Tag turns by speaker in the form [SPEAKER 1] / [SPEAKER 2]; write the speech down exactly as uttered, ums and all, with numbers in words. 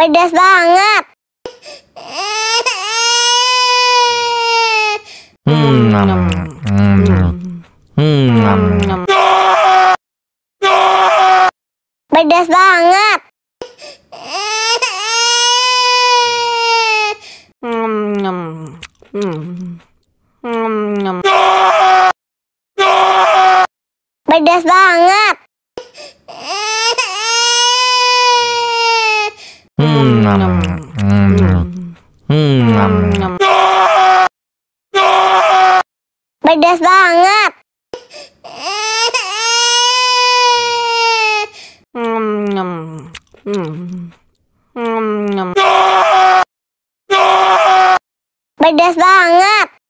[SPEAKER 1] Pedas banget.
[SPEAKER 2] Hmm, nom, hmm, nom. Hmm, nom, nom.
[SPEAKER 1] Pedas banget.
[SPEAKER 2] Nom, nom. Hmm. Nom, nom.
[SPEAKER 1] Pedas banget.
[SPEAKER 2] Hmm, nom, hmm, nom. Hmm, nom, nom.
[SPEAKER 1] Pedas banget.
[SPEAKER 2] Nom, nom. Hmm. Nom, nom.
[SPEAKER 1] Pedas banget.